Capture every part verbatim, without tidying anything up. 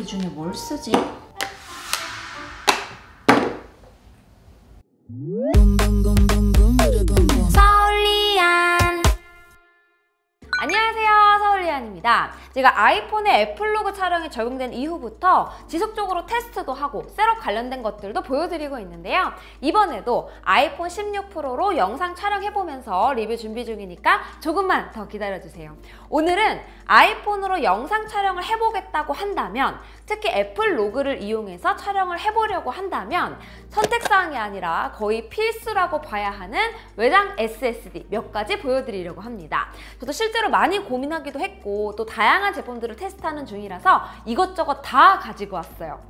중에 뭘 쓰지? 서울리안. 안녕하세요, 서울리안입니다. 제가 아이폰의 애플로그 촬영이 적용된 이후부터 지속적으로 테스트도 하고 셋업 관련된 것들도 보여드리고 있는데요. 이번에도 아이폰 십육 프로로 영상 촬영해보면서 리뷰 준비 중이니까 조금만 더 기다려주세요. 오늘은 아이폰으로 영상 촬영을 해보겠다고 한다면, 특히 애플로그를 이용해서 촬영을 해보려고 한다면 선택사항이 아니라 거의 필수라고 봐야 하는 외장 에스에스디 몇 가지 보여드리려고 합니다. 저도 실제로 많이 고민하기도 했고 또 다양한 제품들을 테스트하는 중이라서 이것저것 다 가지고 왔어요.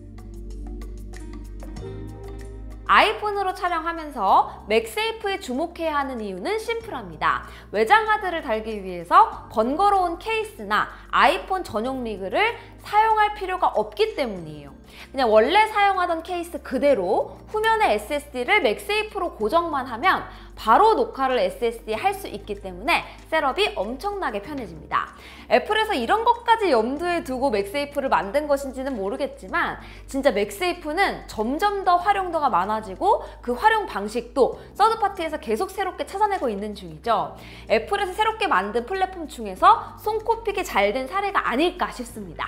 아이폰으로 촬영하면서 맥세이프에 주목해야 하는 이유는 심플합니다. 외장 하드를 달기 위해서 번거로운 케이스나 아이폰 전용 리그를 사용할 필요가 없기 때문이에요. 그냥 원래 사용하던 케이스 그대로 후면에 에스에스디를 맥세이프로 고정만 하면 바로 녹화를 에스에스디에 할 수 있기 때문에 셋업이 엄청나게 편해집니다. 애플에서 이런 것까지 염두에 두고 맥세이프를 만든 것인지는 모르겠지만 진짜 맥세이프는 점점 더 활용도가 많아지고 그 활용 방식도 서드파티에서 계속 새롭게 찾아내고 있는 중이죠. 애플에서 새롭게 만든 플랫폼 중에서 손꼽히게 잘 된 사례가 아닐까 싶습니다.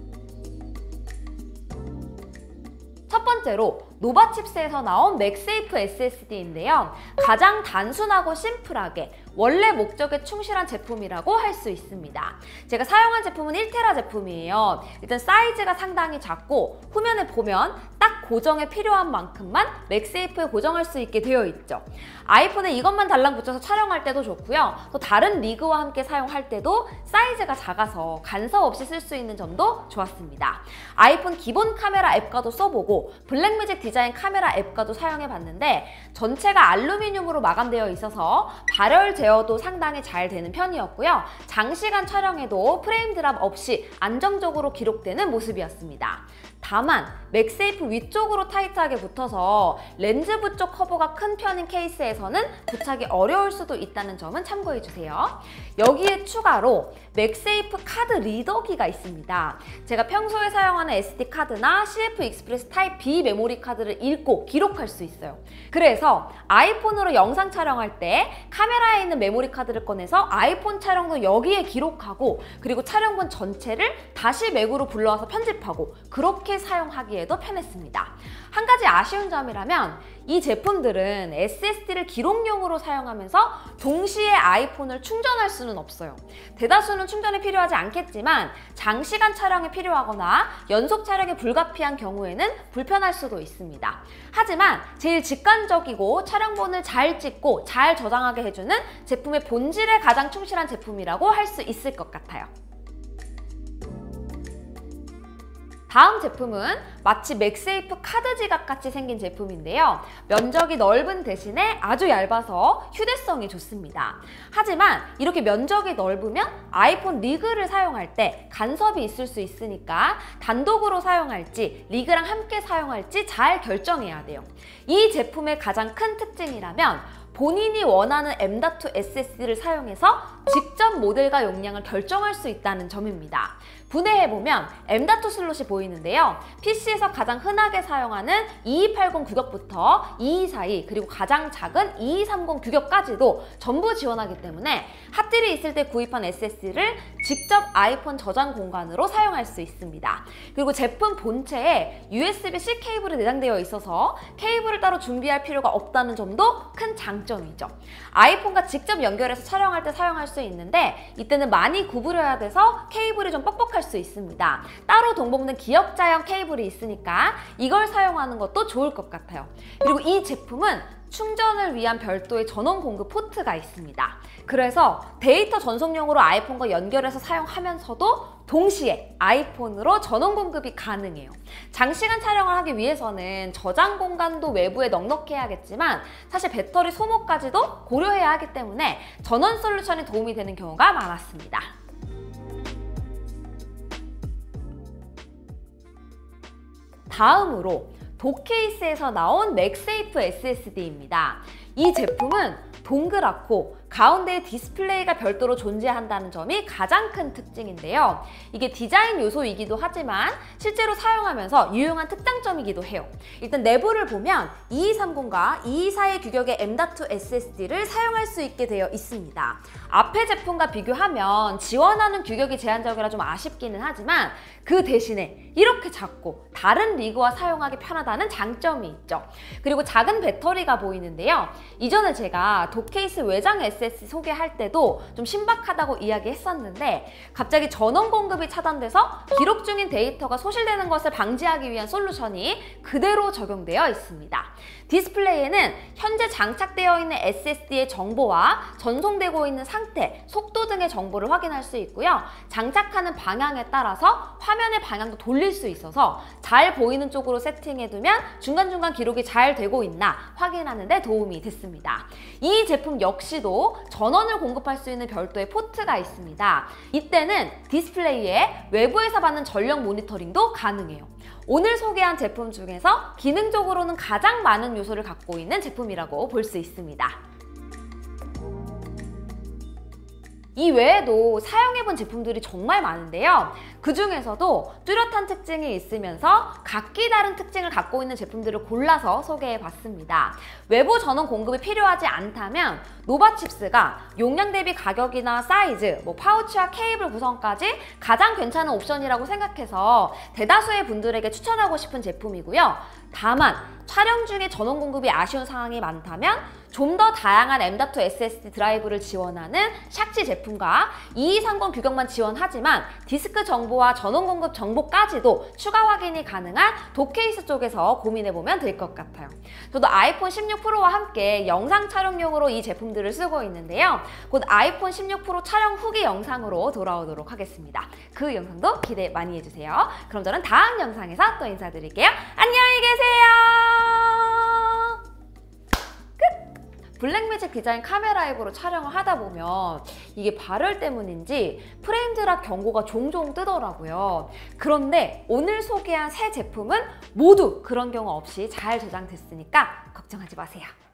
첫 번째로 노바 칩스에서 나온 맥세이프 에스에스디인데요. 가장 단순하고 심플하게 원래 목적에 충실한 제품이라고 할 수 있습니다. 제가 사용한 제품은 일 테라 제품이에요. 일단 사이즈가 상당히 작고 후면에 보면 딱 고정에 필요한 만큼만 맥세이프에 고정할 수 있게 되어 있죠. 아이폰에 이것만 달랑 붙여서 촬영할 때도 좋고요. 또 다른 리그와 함께 사용할 때도 사이즈가 작아서 간섭 없이 쓸 수 있는 점도 좋았습니다. 아이폰 기본 카메라 앱과도 써보고 블랙매직 디자인 카메라 앱과도 사용해봤는데 전체가 알루미늄으로 마감되어 있어서 발열 제어도 상당히 잘 되는 편이었고요. 장시간 촬영에도 프레임 드랍 없이 안정적으로 기록되는 모습이었습니다. 다만 맥세이프 위쪽으로 타이트하게 붙어서 렌즈부 쪽 커버가 큰 편인 케이스에서는 부착이 어려울 수도 있다는 점은 참고해주세요. 여기에 추가로 맥세이프 카드 리더기가 있습니다. 제가 평소에 사용하는 에스디 카드나 씨에프 익스프레스 타입 비 메모리 카드를 읽고 기록할 수 있어요. 그래서 아이폰으로 영상 촬영할 때 카메라에 있는 메모리 카드를 꺼내서 아이폰 촬영도 여기에 기록하고 그리고 촬영본 전체를 다시 맥으로 불러와서 편집하고 그렇게 사용하기에도 편했습니다. 한 가지 아쉬운 점이라면 이 제품들은 에스에스디를 기록용으로 사용하면서 동시에 아이폰을 충전할 수는 없어요. 대다수는 충전이 필요하지 않겠지만 장시간 촬영이 필요하거나 연속 촬영이 불가피한 경우에는 불편할 수도 있습니다. 하지만 제일 직관적이고 촬영본을 잘 찍고 잘 저장하게 해주는 제품의 본질에 가장 충실한 제품이라고 할 수 있을 것 같아요. 다음 제품은 마치 맥세이프 카드 지갑같이 생긴 제품인데요. 면적이 넓은 대신에 아주 얇아서 휴대성이 좋습니다. 하지만 이렇게 면적이 넓으면 아이폰 리그를 사용할 때 간섭이 있을 수 있으니까 단독으로 사용할지 리그랑 함께 사용할지 잘 결정해야 돼요. 이 제품의 가장 큰 특징이라면 본인이 원하는 엠 닷 투 에스에스디를 사용해서 직접 모델과 용량을 결정할 수 있다는 점입니다. 분해해보면 엠 닷 투 슬롯이 보이는데요. 피시에서 가장 흔하게 사용하는 이이팔공 규격부터 이이사이 그리고 가장 작은 이이삼공 규격까지도 전부 지원하기 때문에 핫딜이 있을 때 구입한 에스에스디를 직접 아이폰 저장 공간으로 사용할 수 있습니다. 그리고 제품 본체에 유에스비 씨 케이블이 내장되어 있어서 케이블을 따로 준비할 필요가 없다는 점도 큰 장점이죠. 아이폰과 직접 연결해서 촬영할 때 사용할 수 있는데 이때는 많이 구부려야 돼서 케이블이 좀 뻑뻑할 수 있습니다. 따로 동봉된 기역자형 케이블이 있으니까 이걸 사용하는 것도 좋을 것 같아요. 그리고 이 제품은 충전을 위한 별도의 전원 공급 포트가 있습니다. 그래서 데이터 전송용으로 아이폰과 연결해서 사용하면서도 동시에 아이폰으로 전원 공급이 가능해요. 장시간 촬영을 하기 위해서는 저장 공간도 외부에 넉넉해야겠지만 사실 배터리 소모까지도 고려해야 하기 때문에 전원 솔루션이 도움이 되는 경우가 많았습니다. 다음으로 독케이스에서 나온 맥세이프 에스에스디입니다. 이 제품은 동그랗고 가운데에 디스플레이가 별도로 존재한다는 점이 가장 큰 특징인데요. 이게 디자인 요소이기도 하지만 실제로 사용하면서 유용한 특장점이기도 해요. 일단 내부를 보면 이이삼공과 이이사일 규격의 엠 닷 투 에스에스디를 사용할 수 있게 되어 있습니다. 앞의 제품과 비교하면 지원하는 규격이 제한적이라 좀 아쉽기는 하지만 그 대신에 이렇게 작고 다른 리그와 사용하기 편하다는 장점이 있죠. 그리고 작은 배터리가 보이는데요. 이전에 제가 독케이스 외장 에스에스디 소개할 때도 좀 신박하다고 이야기했었는데 갑자기 전원 공급이 차단돼서 기록 중인 데이터가 소실되는 것을 방지하기 위한 솔루션이 그대로 적용되어 있습니다. 디스플레이에는 현재 장착되어 있는 에스에스디의 정보와 전송되고 있는 상태, 속도 등의 정보를 확인할 수 있고요. 장착하는 방향에 따라서 화면의 방향도 돌릴 수 있어서 잘 보이는 쪽으로 세팅해두면 중간중간 기록이 잘 되고 있나 확인하는 데 도움이 됐습니다. 이 제품 역시도 전원을 공급할 수 있는 별도의 포트가 있습니다. 이때는 디스플레이에 외부에서 받는 전력 모니터링도 가능해요. 오늘 소개한 제품 중에서 기능적으로는 가장 많은 요소를 갖고 있는 제품이라고 볼 수 있습니다. 이 외에도 사용해본 제품들이 정말 많은데요. 그 중에서도 뚜렷한 특징이 있으면서 각기 다른 특징을 갖고 있는 제품들을 골라서 소개해봤습니다. 외부 전원 공급이 필요하지 않다면 노바칩스가 용량 대비 가격이나 사이즈, 뭐 파우치와 케이블 구성까지 가장 괜찮은 옵션이라고 생각해서 대다수의 분들에게 추천하고 싶은 제품이고요. 다만 촬영 중에 전원 공급이 아쉬운 상황이 많다면 좀 더 다양한 엠 닷 투 에스에스디 드라이브를 지원하는 샥지 제품과 이이삼공 규격만 지원하지만 디스크 정보와 전원 공급 정보까지도 추가 확인이 가능한 독케이스 쪽에서 고민해보면 될 것 같아요. 저도 아이폰 십육 프로와 함께 영상 촬영용으로 이 제품들을 쓰고 있는데요. 곧 아이폰 십육 프로 촬영 후기 영상으로 돌아오도록 하겠습니다. 그 영상도 기대 많이 해주세요. 그럼 저는 다음 영상에서 또 인사드릴게요. 안녕히 계세요. 블랙매직 디자인 카메라 앱으로 촬영을 하다 보면 이게 발열 때문인지 프레임 드랍 경고가 종종 뜨더라고요. 그런데 오늘 소개한 새 제품은 모두 그런 경우 없이 잘 저장됐으니까 걱정하지 마세요.